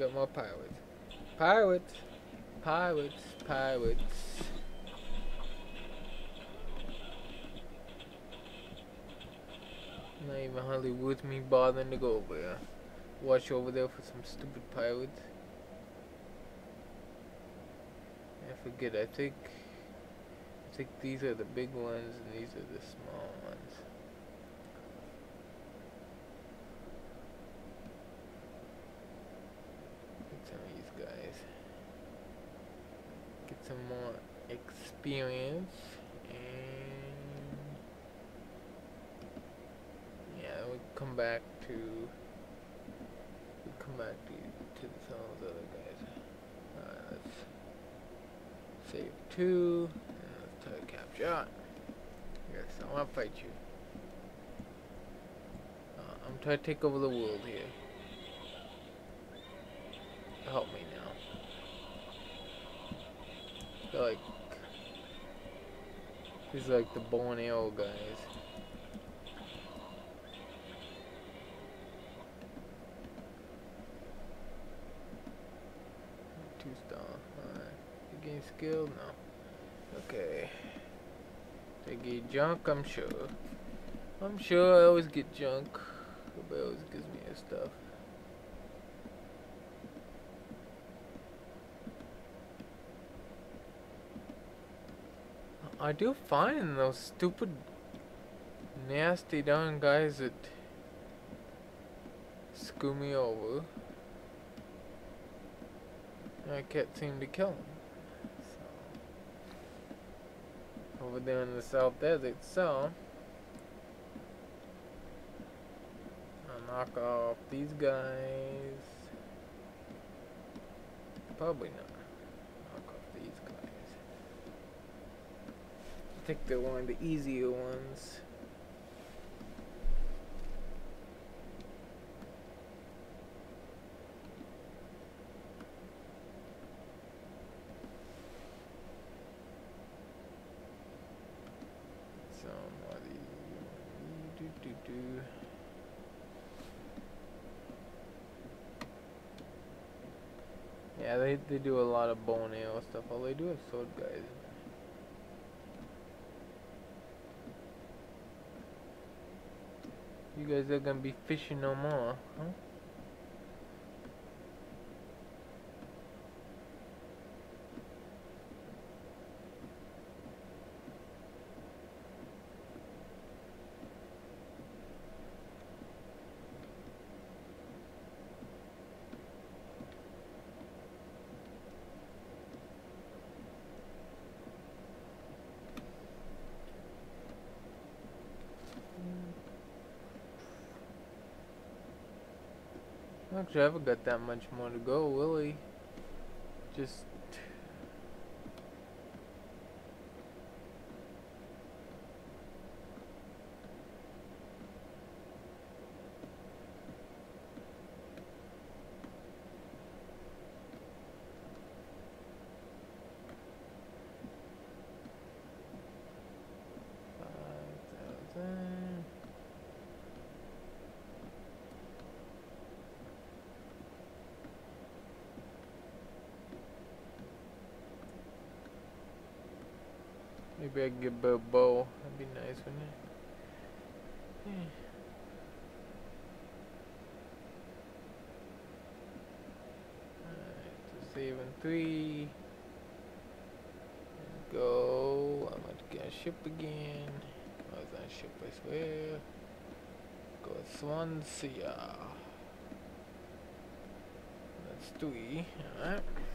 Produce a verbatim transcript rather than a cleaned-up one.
got more pirates. Pirates! Pirates! Pirates! Not even hardly worth me bothering to go over there. Watch over there for some stupid pirates. I forget, I think I think these are the big ones and these are the small ones. Get some of these guys. Get some more experience and yeah, we'll come back to we'll come back to to some of those other guys. Alright, let's save two, and let's try to capture. Yes, I want to fight you. Uh, I'm trying to take over the world here. Help me now. They're like, these are like the bow and arrow guys. Two star. Alright. You gain skill? No. Okay. They get junk, I'm sure. I'm sure I always get junk. Everybody always gives me this stuff. I do find those stupid, nasty darn guys that screw me over. I can't seem to kill them. So, over there in the South Desert, so I'll knock off these guys. Probably not. Knock off these guys. I think they're one of the easier ones. Somebody do do do. Yeah, they they do a lot of bow and arrow stuff. All they do is sword guys. You guys are gonna be fishing no more, huh? Actually, I haven't got that much more to go, really. Just five thousand. Maybe I can get a bow. That'd be nice, wouldn't it? Yeah. Alright, so saving three. Go. I'm about to get a ship again. Oh, it's not a ship, I swear. Go Swansea. That's three. Alright.